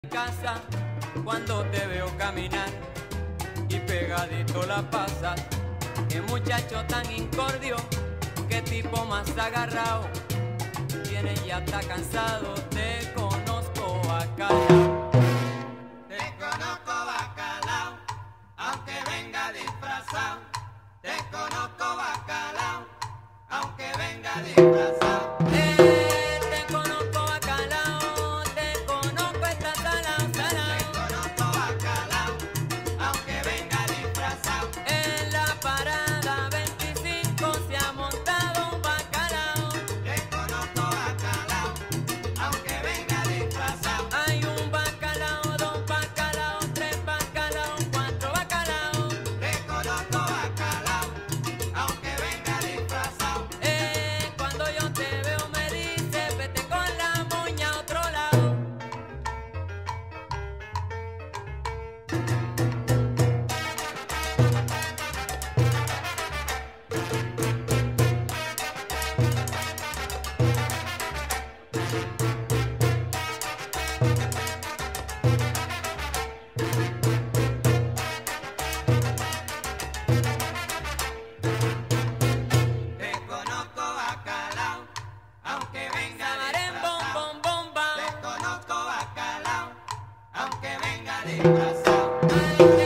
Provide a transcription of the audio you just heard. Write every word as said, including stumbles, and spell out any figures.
Casa cuando te veo caminar y pegadito la pasas. Qué muchacho tan incordio, qué tipo más agarrado. Viene ya está cansado, te conozco bacalao. Te conozco bacalao, aunque venga disfrazado. Te conozco bacalao, aunque venga disfrazado. Eh, te conozco bacalao, te conozco esta salao, salao. Te conozco bacalao, aunque venga disfrazado. En la parada veinticinco se ha montado un bacalao. Te conozco bacalao, aunque venga disfrazado. Hay un bacalao, dos bacalaos, tres bacalaos, cuatro bacalaos. Te conozco bacalao, aunque venga disfrazado. Eh, cuando yo te veo me dices, vete con la moña a otro lado. Te conozco bacalao, aunque venga Sabarén, bom, disfrazado. bom, bomba. Te conozco bacalao, aunque venga disfrazado. Ay,